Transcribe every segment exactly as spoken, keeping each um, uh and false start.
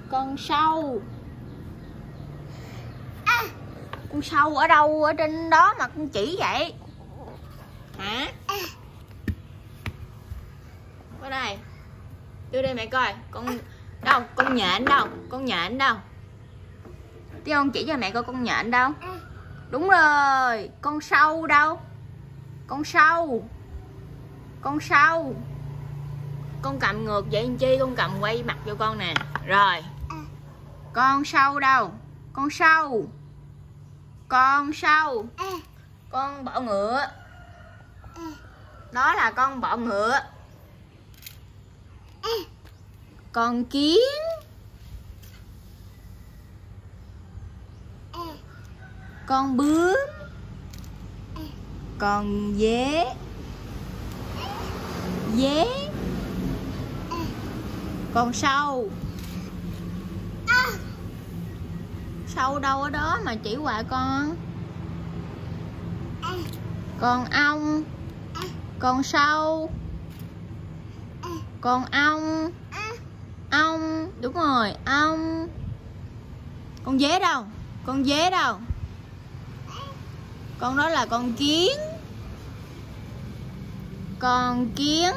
Con sâu. À, con sâu ở đâu ở trên đó mà con chỉ vậy hả? Ở đây, đưa đây mẹ coi. Con đâu? Con nhện đâu? Con nhện đâu? Tí không chỉ cho mẹ coi con nhện đâu. Đúng rồi. Con sâu đâu? Con sâu. Con sâu. Con cầm ngược vậy làm chi? Con cầm quay mặt vô con nè. Rồi. Con sâu đâu? Con sâu. Con sâu. Con bọ ngựa. Đó là con bọ ngựa. Con kiến. Con bướm. Con dế. Dế. Con sâu. Sâu đâu ở đó mà chỉ hoài con. Con ong. Con sâu. Con ong. Ong. Đúng rồi, ong. Con dế đâu? Con dế đâu? Con đó là con kiến. Con kiến.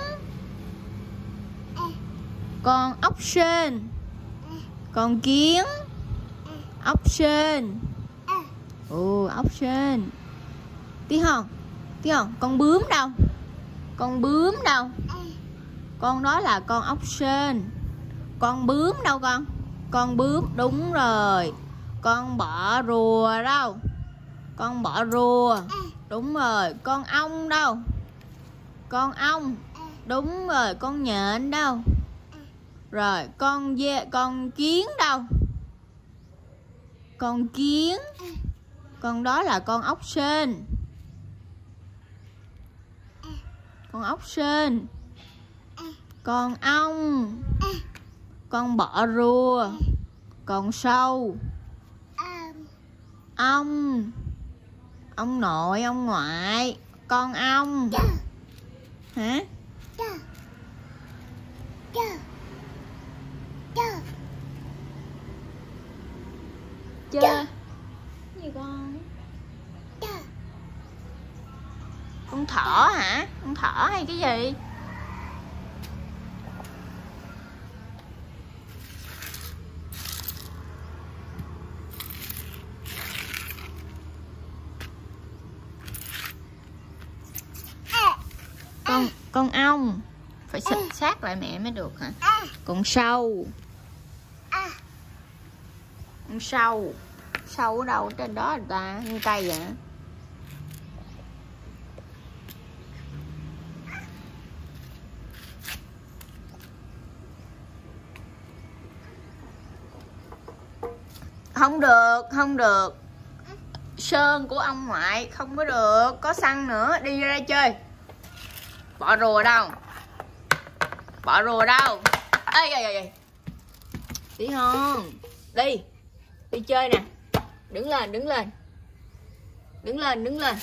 Con ốc sên. Con kiến. Ốc sên. Ồ, ốc sên. Tí không? Tí không? Con bướm đâu? Con bướm đâu? Con đó là con ốc sên. Con bướm đâu con? Con bướm, đúng rồi. Con bọ rùa đâu? Con bọ rùa. Đúng rồi. Con ong đâu? Con ong. Đúng rồi. Con nhện đâu? Rồi. Con dê, con kiến đâu? Con kiến. Con đó là con ốc sên. Con ốc sên. Con ong. Con bọ rùa. Con sâu. Ong. Ông nội, ông ngoại. Con ong. Hả? Chơi gì con? Con thỏ hả? Con thỏ hay cái gì? Con con ong phải xịt sát lại mẹ mới được hả? Con sâu. Con sâu. Sâu ở đâu? Trên đó người ta ăn cây vậy. Không được, không được. Sơn của ông ngoại không có được. Có xăng nữa. Đi ra đây chơi. Bọ rùa đâu? Bọ rùa đâu? Ê ê ê. Đi không? Đi. Đi chơi nè. Đứng lên, đứng lên. Đứng lên, đứng lên.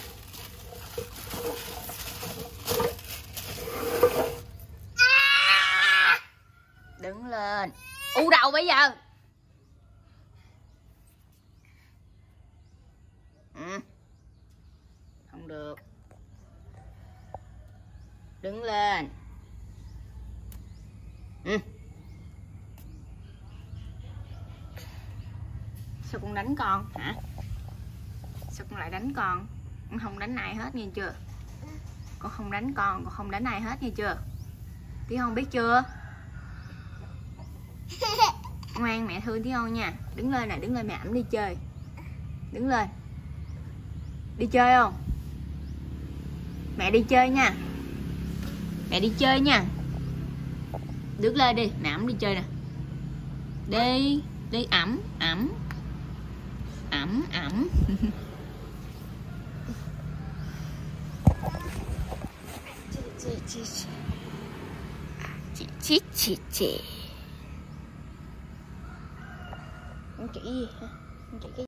Đứng lên. U đầu bây giờ. Ừ. Không được. Đứng lên. Ừ. Sao con đánh con hả? Sao con lại đánh con? Con không đánh ai hết nghe chưa? Con không đánh con, con không đánh ai hết nghe chưa? Tí không biết chưa? Ngoan mẹ thương Tí không nha. Đứng lên nè, đứng lên mẹ ẵm đi chơi. Đứng lên. Đi chơi không? Mẹ đi chơi nha. Mẹ đi chơi nha. Đứng lên đi, mẹ ẵm đi chơi nè. Đi, đi ẵm, ẵm. Ẩm ẩm. Chị chị chị chị chị chị. Con chỉ gì hả? Con chỉ cái